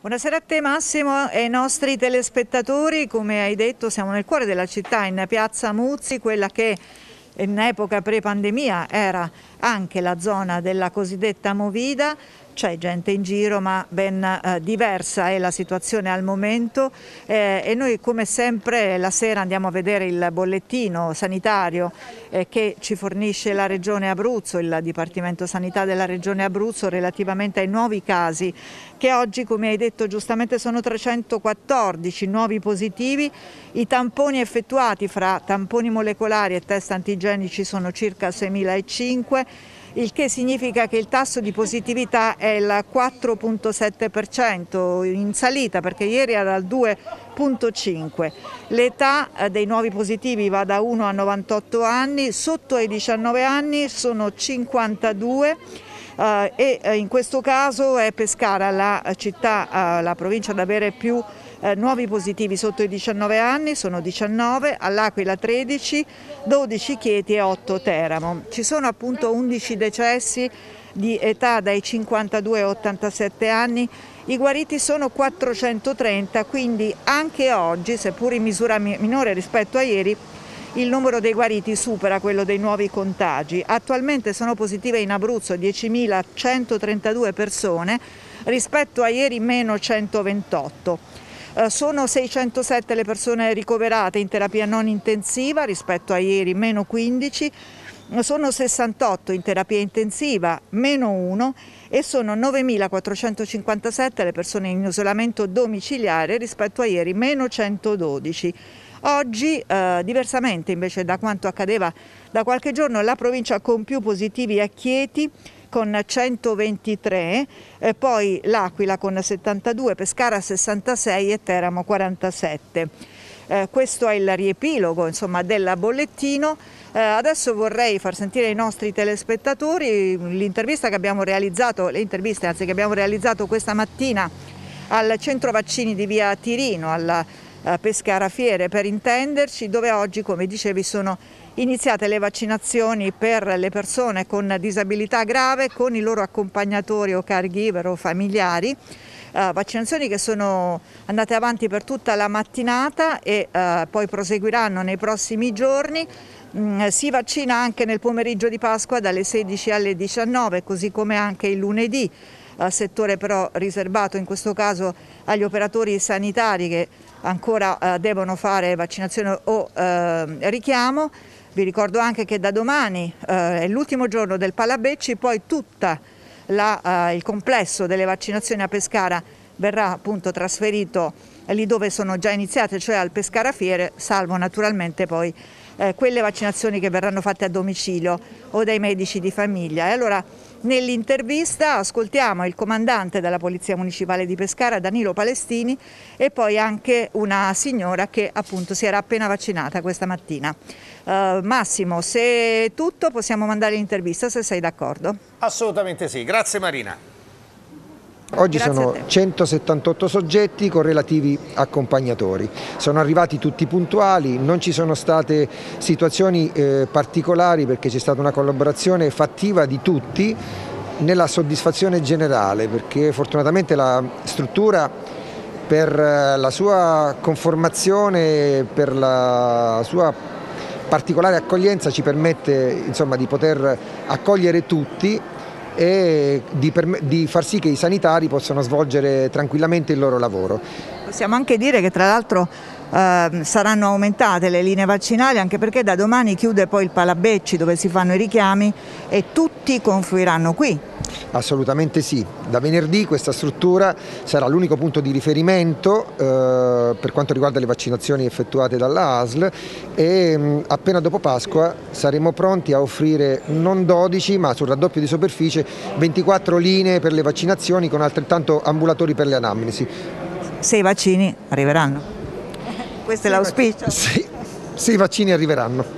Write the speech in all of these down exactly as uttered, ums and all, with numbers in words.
Buonasera a te Massimo e ai nostri telespettatori. Come hai detto, siamo nel cuore della città, in piazza Muzzi, quella che in epoca pre-pandemia era anche la zona della cosiddetta Movida. C'è gente in giro, ma ben eh, diversa è la situazione al momento eh, e noi come sempre la sera andiamo a vedere il bollettino sanitario eh, che ci fornisce la Regione Abruzzo, il Dipartimento Sanità della Regione Abruzzo, relativamente ai nuovi casi che oggi, come hai detto giustamente, sono trecentoquattordici nuovi positivi. I tamponi effettuati fra tamponi molecolari e test antigenici sono circa seimilacinquecento, il che significa che il tasso di positività è il quattro virgola sette per cento, in salita perché ieri era al due virgola cinque. L'età dei nuovi positivi va da uno a novantotto anni, sotto ai diciannove anni sono cinquantadue. Uh, e uh, in questo caso è Pescara la città, uh, la provincia ad avere più uh, nuovi positivi sotto i diciannove anni, sono diciannove, all'Aquila tredici, dodici Chieti e otto Teramo. Ci sono appunto undici decessi di età dai cinquantadue ai ottantasette anni, i guariti sono quattrocentotrenta, quindi anche oggi, seppur in misura mi- minore rispetto a ieri, il numero dei guariti supera quello dei nuovi contagi. Attualmente sono positive in Abruzzo diecimilacentotrentadue persone, rispetto a ieri meno centoventotto. Eh, sono seicentosette le persone ricoverate in terapia non intensiva, rispetto a ieri meno quindici, sono sessantotto in terapia intensiva, meno uno, e sono novemilaquattrocentocinquantasette le persone in isolamento domiciliare, rispetto a ieri meno centododici. Oggi, eh, diversamente invece da quanto accadeva da qualche giorno, la provincia con più positivi è Chieti con centoventitré, eh, poi l'Aquila con settantadue, Pescara sessantasei e Teramo quarantasette. Eh, questo è il riepilogo, insomma, del bollettino. Eh, adesso vorrei far sentire ai nostri telespettatori l'intervista che abbiamo realizzato, le interviste anzi che abbiamo realizzato questa mattina al centro vaccini di via Tirino, alla Pescara Fiere per intenderci, dove oggi, come dicevi, sono iniziate le vaccinazioni per le persone con disabilità grave con i loro accompagnatori o caregiver o familiari, uh, vaccinazioni che sono andate avanti per tutta la mattinata e uh, poi proseguiranno nei prossimi giorni. Mm, si vaccina anche nel pomeriggio di Pasqua dalle sedici alle diciannove, così come anche il lunedì, uh, settore però riservato in questo caso agli operatori sanitari che ancora eh, devono fare vaccinazione o eh, richiamo. Vi ricordo anche che da domani eh, è l'ultimo giorno del Palabecci, poi tutto eh, il complesso delle vaccinazioni a Pescara verrà appunto trasferito lì dove sono già iniziate, cioè al Pescara Fiere, salvo naturalmente poi eh, quelle vaccinazioni che verranno fatte a domicilio o dai medici di famiglia. E allora nell'intervista ascoltiamo il comandante della Polizia Municipale di Pescara, Danilo Palestini, e poi anche una signora che appunto si era appena vaccinata questa mattina. Uh, Massimo, se è tutto possiamo mandare l'intervista, se sei d'accordo. Assolutamente sì, grazie Marina. Oggi sono centosettantotto soggetti con relativi accompagnatori, sono arrivati tutti puntuali, non ci sono state situazioni eh, particolari perché c'è stata una collaborazione fattiva di tutti nella soddisfazione generale, perché fortunatamente la struttura per la sua conformazione, per la sua particolare accoglienza ci permette insomma di poter accogliere tutti e di, di far sì che i sanitari possano svolgere tranquillamente il loro lavoro. Possiamo anche dire che tra l'altro eh, saranno aumentate le linee vaccinali, anche perché da domani chiude poi il Palabecci dove si fanno i richiami e tutti confluiranno qui. Assolutamente sì, da venerdì questa struttura sarà l'unico punto di riferimento eh, per quanto riguarda le vaccinazioni effettuate dalla A S L e mh, appena dopo Pasqua saremo pronti a offrire non dodici ma sul raddoppio di superficie ventiquattro linee per le vaccinazioni con altrettanto ambulatori per le anamnesi. Se i vaccini arriveranno, questo è l'auspicio. Sì, se i vaccini arriveranno.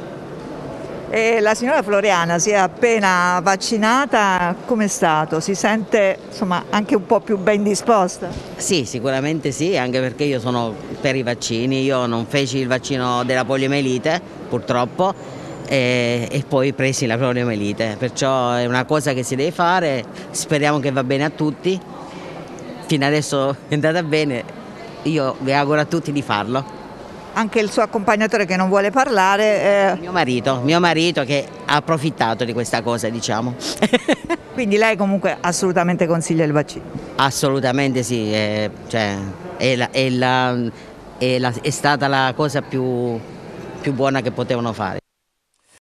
E la signora Floriana si è appena vaccinata, com'è stato? Si sente insomma anche un po' più ben disposta? Sì, sicuramente sì, anche perché io sono per i vaccini, io non feci il vaccino della poliomielite purtroppo e, e poi presi la poliomielite, perciò è una cosa che si deve fare, speriamo che va bene a tutti fino adesso è andata bene, io vi auguro a tutti di farlo. Anche il suo accompagnatore che non vuole parlare. Eh... Mio marito, mio marito che ha approfittato di questa cosa, diciamo. Quindi lei comunque assolutamente consiglia il vaccino? Assolutamente sì, è, cioè, è, la, è, la, è, la, è stata la cosa più, più buona che potevano fare.